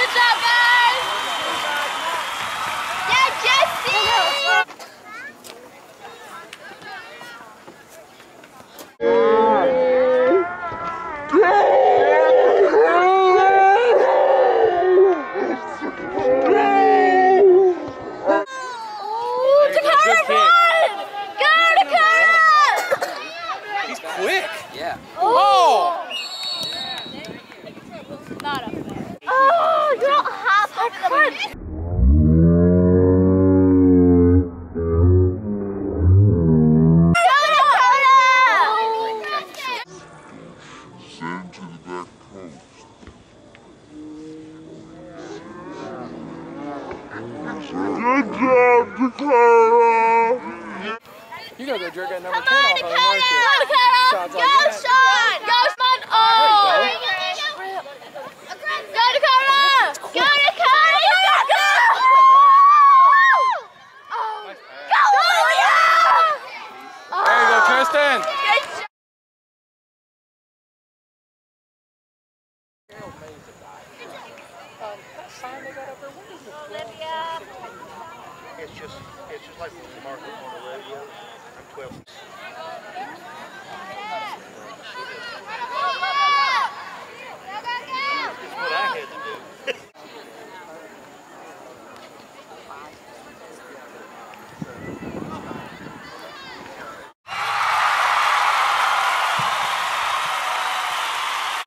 Good job, guys! Yeah, Jesse! Quick! Yeah. Oh! Not up there. Oh, you don't have a Send to the back post. Good job, Dakota! You gotta go jerk that number 10 off of him, aren't you? Shots like Go, that. Sean! Go, Sean! Oh! Go, Dakota! Go, Dakota! You gotta go! Go, William! There you go, Tristan! Good job. Olivia. It's just like Marco on Olivia. I'm 12.